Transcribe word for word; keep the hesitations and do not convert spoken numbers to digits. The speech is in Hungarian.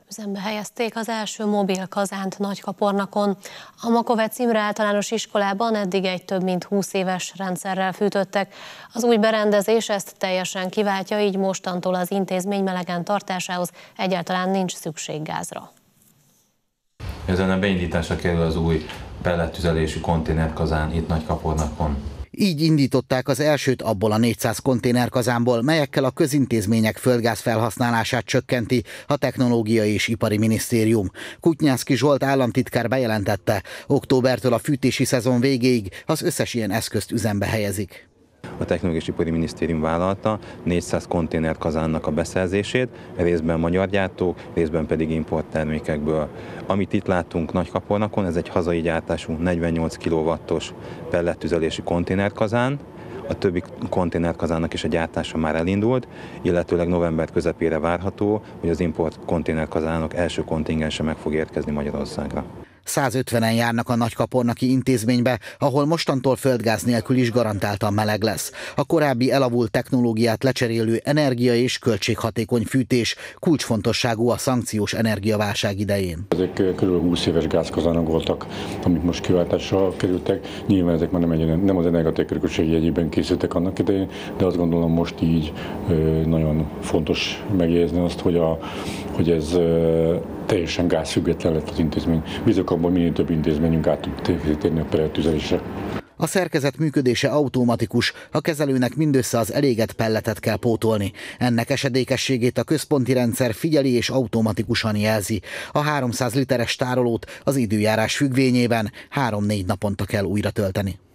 Üzembe helyezték az első mobil kazánt Nagykapornakon. A Makovecz Imre Általános Iskolában eddig egy több mint húsz éves rendszerrel fűtöttek. Az új berendezés ezt teljesen kiváltja, így mostantól az intézmény melegen tartásához egyáltalán nincs szükség gázra. Ezen a beindításra kerül az új pellettüzelésű konténerkazán itt Nagykapornakon. Így indították az elsőt abból a négyszáz konténerkazánból, melyekkel a közintézmények földgáz felhasználását csökkenti a Technológiai és Ipari Minisztérium. Kutnyánszky Zsolt államtitkár bejelentette, októbertől a fűtési szezon végéig az összes ilyen eszközt üzembe helyezik. A Technológiai és Ipari Minisztérium vállalta négyszáz konténerkazánnak a beszerzését, részben magyar gyártók, részben pedig importtermékekből. Amit itt látunk Nagykapornakon, ez egy hazai gyártású negyvennyolc kilowattos pellettüzelésű konténerkazán. A többi konténerkazánnak is a gyártása már elindult, illetőleg november közepére várható, hogy az import konténerkazánok első kontingense meg fog érkezni Magyarországra. százötvenen járnak a Nagykapornaki intézménybe, ahol mostantól földgáz nélkül is garantáltan meleg lesz. A korábbi elavult technológiát lecserélő energia- és költséghatékony fűtés kulcsfontosságú a szankciós energiaválság idején. Ezek kb. húsz éves gázkazánok voltak, amik most kiváltásra kerültek. Nyilván ezek már nem, nem az energiahatékonyság jegyében készültek annak idején, de azt gondolom most így nagyon fontos megjegyezni azt, hogy, a, hogy ez teljesen gázfüggetlen lett az intézmény. Bízok abban, minél több intézményünk át tud térni a pellettüzelésre. A szerkezet működése automatikus, a kezelőnek mindössze az elégett pelletet kell pótolni. Ennek esedékességét a központi rendszer figyeli és automatikusan jelzi. A háromszáz literes tárolót az időjárás függvényében három-négy naponta kell újra tölteni.